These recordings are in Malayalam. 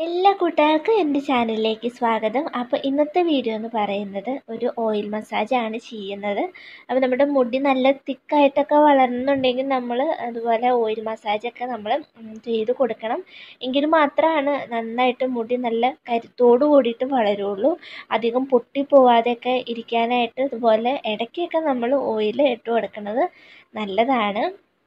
എല്ലാ കൂട്ടുകാർക്കും എൻ്റെ ചാനലിലേക്ക് സ്വാഗതം. അപ്പോൾ ഇന്നത്തെ വീഡിയോ എന്ന് പറയുന്നത് ഒരു ഓയിൽ മസാജാണ് ചെയ്യുന്നത്. അപ്പോൾ നമ്മുടെ മുടി നല്ല തിക്കായിട്ടൊക്കെ വളരുന്നുണ്ടെങ്കിൽ നമ്മൾ അതുപോലെ ഓയിൽ മസാജൊക്കെ നമ്മൾ ചെയ്ത് കൊടുക്കണം. എങ്കിൽ മാത്രമാണ് നന്നായിട്ട് മുടി നല്ല കരുത്തോട് കൂടിയിട്ട് വളരുള്ളൂ. അധികം പൊട്ടിപ്പോവാതെയൊക്കെ ഇരിക്കാനായിട്ട് ഇതുപോലെ ഇടയ്ക്കൊക്കെ നമ്മൾ ഓയിൽ ഇട്ട് കൊടുക്കുന്നത് നല്ലതാണ്.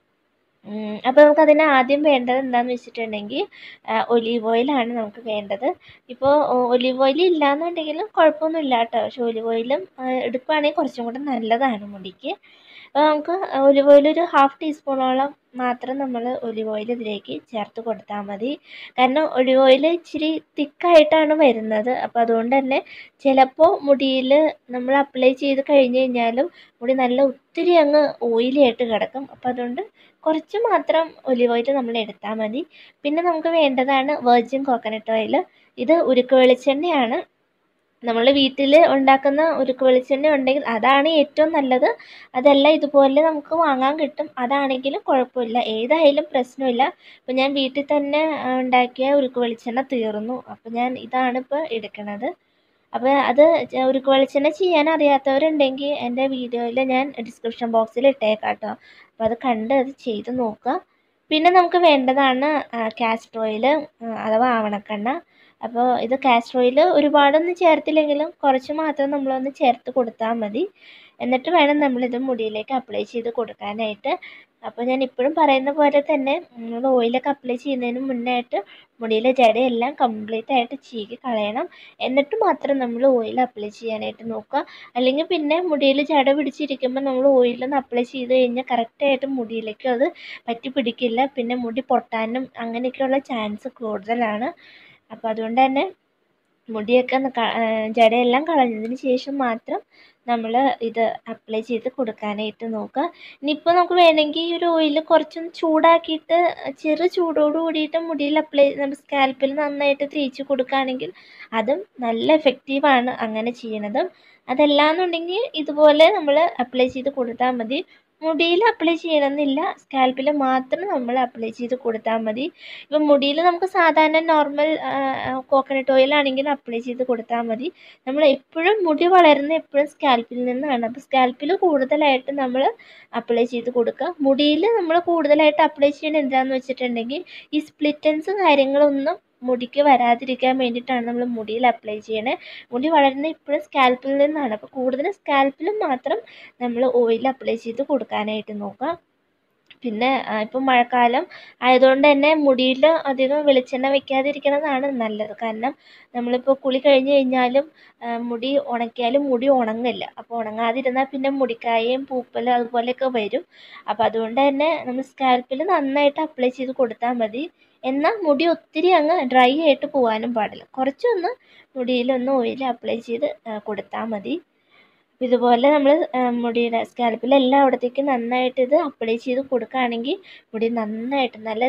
അപ്പോൾ നമുക്കതിന് ആദ്യം വേണ്ടത് എന്താണെന്ന് വെച്ചിട്ടുണ്ടെങ്കിൽ ഒലീവ് ഓയിലാണ് നമുക്ക് വേണ്ടത്. ഇപ്പോൾ ഒലീവ് ഓയിൽ ഇല്ലയെന്നുണ്ടെങ്കിലും കുഴപ്പമൊന്നുമില്ല കേട്ടോ. പക്ഷേ ഒലീവ് ഓയിലും എടുക്കുകയാണെങ്കിൽ കുറച്ചും കൂടെ നല്ലതാണ് മുടിക്ക്. അപ്പോൾ നമുക്ക് ഒലിവ് ഓയിൽ ഒരു 1/2 ടീസ്പൂണോളം മാത്രം നമ്മൾ ഒലിവ് ഓയിൽ ഇതിലേക്ക് ചേർത്ത് കൊടുത്താൽ മതി. കാരണം ഒലിവ് ഓയിൽ ഇച്ചിരി തിക്കായിട്ടാണ് വരുന്നത്. അപ്പോൾ അതുകൊണ്ട് തന്നെ ചിലപ്പോൾ മുടിയിൽ നമ്മൾ അപ്ലൈ ചെയ്ത് കഴിഞ്ഞ് കഴിഞ്ഞാലും മുടി നല്ല ഒത്തിരി അങ്ങ് ഓയിലി ആയിട്ട് കിടക്കും. അപ്പോൾ അതുകൊണ്ട് കുറച്ച് മാത്രം ഒലിവ് ഓയിൽ നമ്മൾ എടുത്താൽ മതി. പിന്നെ നമുക്ക് വേണ്ടതാണ് വെർജിൻ കോക്കനട്ട് ഓയിൽ. ഇത് ഉരുക്ക് വെളിച്ചെണ്ണയാണ്. നമ്മൾ വീട്ടിൽ ഉണ്ടാക്കുന്ന ഉരുക്ക് വെളിച്ചെണ്ണ ഉണ്ടെങ്കിൽ അതാണ് ഏറ്റവും നല്ലത്. അതല്ല ഇതുപോലെ നമുക്ക് വാങ്ങാൻ കിട്ടും, അതാണെങ്കിലും കുഴപ്പമില്ല, ഏതായാലും പ്രശ്നമില്ല. അപ്പോൾ ഞാൻ വീട്ടിൽ തന്നെ ഉണ്ടാക്കിയ ഉരുക്ക് വെളിച്ചെണ്ണ തീർന്നു. അപ്പോൾ ഞാൻ ഇതാണിപ്പോൾ എടുക്കുന്നത്. അപ്പോൾ അത് ഉരുക്ക് വെളിച്ചെണ്ണ ചെയ്യാൻ അറിയാത്തവരുണ്ടെങ്കിൽ എൻ്റെ വീഡിയോയിൽ ഞാൻ ഡിസ്ക്രിപ്ഷൻ ബോക്സിൽ ഇട്ടേക്കാം കേട്ടോ. അപ്പോൾ അത് കണ്ട് അത് ചെയ്ത് നോക്കുക. പിന്നെ നമുക്ക് വേണ്ടതാണ് കാസ്റ്റർ ഓയിൽ അഥവാ ആവണക്കെണ്ണ. അപ്പോൾ ഇത് കാസ്റ്റർ ഓയിൽ ഒരുപാടൊന്നും ചേർത്തില്ലെങ്കിലും കുറച്ച് മാത്രം നമ്മളൊന്ന് ചേർത്ത് കൊടുത്താൽ മതി. എന്നിട്ട് വേണം നമ്മളിത് മുടിയിലേക്ക് അപ്ലൈ ചെയ്ത് കൊടുക്കാനായിട്ട്. അപ്പോൾ ഞാൻ ഇപ്പോഴും പറയുന്ന പോലെ തന്നെ നമ്മൾ ഓയിലൊക്കെ അപ്ലൈ ചെയ്യുന്നതിന് മുന്നായിട്ട് മുടിയിലെ ജടയെല്ലാം കംപ്ലീറ്റ് ആയിട്ട് ചീകി കളയണം. എന്നിട്ട് മാത്രം നമ്മൾ ഓയിൽ അപ്ലൈ ചെയ്യാനായിട്ട് നോക്കുക. അല്ലെങ്കിൽ പിന്നെ മുടിയിൽ ജട പിടിച്ചിരിക്കുമ്പോൾ നമ്മൾ ഓയിലൊന്ന് അപ്ലൈ ചെയ്ത് കഴിഞ്ഞാൽ കറക്റ്റായിട്ട് മുടിയിലേക്ക് അത് പറ്റി പിടിക്കില്ല. പിന്നെ മുടി പൊട്ടാനും അങ്ങനെയൊക്കെയുള്ള ചാൻസ് കൂടുതലാണ്. അപ്പോൾ അതുകൊണ്ട് തന്നെ മുടിയൊക്കെ ജടയെല്ലാം കളഞ്ഞതിന് ശേഷം മാത്രം നമ്മൾ ഇത് അപ്ലൈ ചെയ്ത് കൊടുക്കാനായിട്ട് നോക്കുക. ഇനിയിപ്പോൾ നമുക്ക് വേണമെങ്കിൽ ഈ ഒരു ഓയിൽ കുറച്ചൊന്ന് ചൂടാക്കിയിട്ട് ചെറു ചൂടോട് കൂടിയിട്ട് മുടിയിൽ നമ്മുടെ സ്കാൽപ്പിൽ നന്നായിട്ട് തേച്ച് കൊടുക്കുകയാണെങ്കിൽ അതും നല്ല എഫക്റ്റീവാണ് അങ്ങനെ ചെയ്യണത്. അതല്ലാന്നുണ്ടെങ്കിൽ ഇതുപോലെ നമ്മൾ അപ്ലൈ ചെയ്ത് കൊടുത്താൽ മതി. മുടിയിൽ അപ്ലൈ ചെയ്യണമെന്നില്ല, സ്കാൽപ്പിൽ മാത്രം നമ്മൾ അപ്ലൈ ചെയ്ത് കൊടുത്താൽ മതി. ഇപ്പം മുടിയിൽ നമുക്ക് സാധാരണ നോർമൽ കോക്കനട്ട് ഓയിലാണെങ്കിൽ അപ്ലൈ ചെയ്ത് കൊടുത്താൽ മതി. നമ്മൾ എപ്പോഴും മുടി വളരുന്ന എപ്പോഴും സ്കാൽപ്പിൽ നിന്നാണ്. അപ്പോൾ സ്കാൽപ്പിൽ കൂടുതലായിട്ട് നമ്മൾ അപ്ലൈ ചെയ്ത് കൊടുക്കുക. മുടിയിൽ നമ്മൾ കൂടുതലായിട്ട് അപ്ലൈ ചെയ്യണത് എന്താണെന്ന് വെച്ചിട്ടുണ്ടെങ്കിൽ ഈ സ്പ്ലിറ്റൻസ് കാര്യങ്ങളൊന്നും മുടിക്ക് വരാതിരിക്കാൻ വേണ്ടിയിട്ടാണ് നമ്മൾ മുടിയിൽ അപ്ലൈ ചെയ്യണത്. മുടി വളരുന്നത് ഇപ്പോഴും സ്കാൽപ്പിൽ നിന്നാണ്. അപ്പോൾ കൂടുതലും സ്കാൽപ്പിൽ മാത്രം നമ്മൾ ഓയിൽ അപ്ലൈ ചെയ്ത് കൊടുക്കാനായിട്ട് നോക്കുക. പിന്നെ ഇപ്പം മഴക്കാലം ആയതുകൊണ്ട് തന്നെ മുടിയിൽ അധികം വെളിച്ചെണ്ണ വെക്കാതിരിക്കുന്നതാണ് നല്ലത്. കാരണം നമ്മളിപ്പോൾ കുളി കഴിഞ്ഞ് കഴിഞ്ഞാലും മുടി ഉണക്കിയാലും മുടി ഉണങ്ങില്ല. അപ്പോൾ ഉണങ്ങാതിരുന്നാൽ പിന്നെ മുടിക്കായയും പൂപ്പൽ അതുപോലെയൊക്കെ വരും. അപ്പോൾ അതുകൊണ്ട് തന്നെ നമ്മൾ സ്കാൽപ്പിൽ നന്നായിട്ട് അപ്ലൈ ചെയ്ത് കൊടുത്താൽ മതി. എന്നാൽ മുടി ഒത്തിരി അങ്ങ് ഡ്രൈ ആയിട്ട് പോകാനും പാടില്ല. കുറച്ചൊന്ന് മുടിയിലൊന്ന് ഓയിൽ അപ്ലൈ ചെയ്ത് കൊടുത്താൽ മതി. ഇതുപോലെ നമ്മൾ മുടിയുടെ സ്കാൽപ്പിൽ എല്ലായിടത്തേക്കും നന്നായിട്ട് ഇത് അപ്ലൈ ചെയ്ത് കൊടുക്കുകയാണെങ്കിൽ മുടി നന്നായിട്ട് നല്ല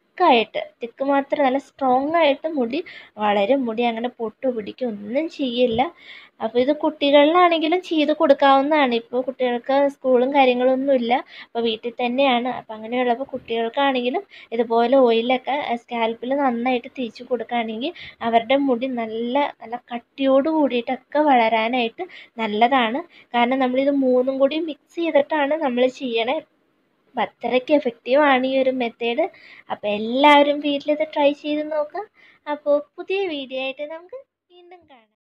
തിക്ക് മാത്രം നല്ല സ്ട്രോങ് ആയിട്ട് മുടി വളരും. മുടി അങ്ങനെ പൊട്ടു പിടിക്കും ഒന്നും ചെയ്യില്ല. അപ്പോൾ ഇത് കുട്ടികളിലാണെങ്കിലും ചെയ്ത് കൊടുക്കാവുന്നതാണ്. ഇപ്പോൾ കുട്ടികൾക്ക് സ്കൂളും കാര്യങ്ങളൊന്നുമില്ല, അപ്പോൾ വീട്ടിൽ തന്നെയാണ്. അപ്പോൾ അങ്ങനെയുള്ളപ്പോൾ കുട്ടികൾക്കാണെങ്കിലും ഇതുപോലെ ഓയിലൊക്കെ സ്കാൽപ്പിൽ നന്നായിട്ട് തേച്ച് കൊടുക്കുകയാണെങ്കിൽ അവരുടെ മുടി നല്ല നല്ല കട്ടിയോട് കൂടിയിട്ടൊക്കെ വളരാനായിട്ട് നല്ലതാണ്. കാരണം നമ്മളിത് മൂന്നും കൂടി മിക്സ് ചെയ്തിട്ടാണ് നമ്മൾ ചെയ്യണേ. അപ്പം അത്രയ്ക്ക് എഫക്റ്റീവാണ് ഈ ഒരു മെത്തേഡ്. അപ്പോൾ എല്ലാവരും വീട്ടിലിത് ട്രൈ ചെയ്ത് നോക്കുക. അപ്പോൾ പുതിയ വീഡിയോ ആയിട്ട് നമുക്ക് വീണ്ടും കാണാം.